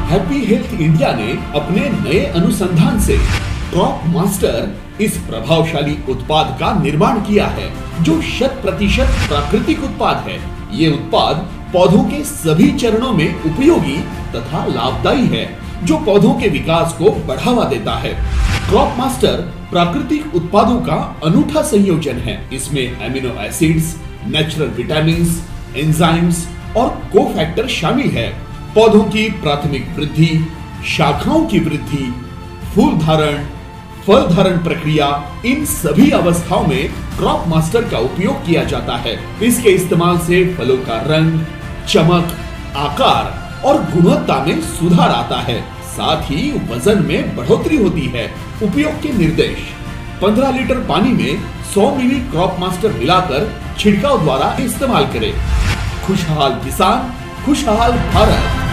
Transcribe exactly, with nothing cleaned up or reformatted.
Happy health India ने अपने नए अनुसंधान से क्रॉप मास्टर इस प्रभावशाली उत्पाद का निर्माण किया है, जो शत प्रतिशत प्राकृतिक उत्पाद है। ये उत्पाद पौधों के सभी चरणों में उपयोगी तथा लाभदायी है, जो पौधों के विकास को बढ़ावा देता है। क्रॉप मास्टर प्राकृतिक उत्पादों का अनूठा संयोजन है। इसमें amino acids, natural vitamins, enzymes और कोफैक्टर शामिल है। पौधों की प्राथमिक वृद्धि, शाखाओं की वृद्धि, फूल धारण, फल धारण प्रक्रिया, इन सभी अवस्थाओं में क्रॉप मास्टर का उपयोग किया जाता है। इसके इस्तेमाल से फलों का रंग, चमक, आकार और गुणवत्ता में सुधार आता है। साथ ही वजन में बढ़ोतरी होती है। उपयोग के निर्देश: पंद्रह लीटर पानी में सौ मिली क्रॉप मास्टर मिलाकर छिड़काव द्वारा इस्तेमाल करें। खुशहाल किसान, खुशहाल भारत।